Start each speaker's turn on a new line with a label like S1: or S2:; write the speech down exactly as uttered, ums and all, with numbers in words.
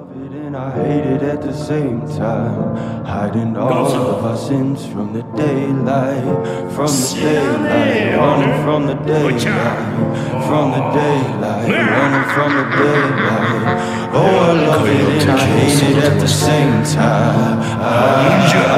S1: it and I hate it at the same time. Hiding all of our sins from the daylight, from the daylight, running from the daylight, from the daylight, running from the daylight. Oh, I love it and I hate it at the same time. I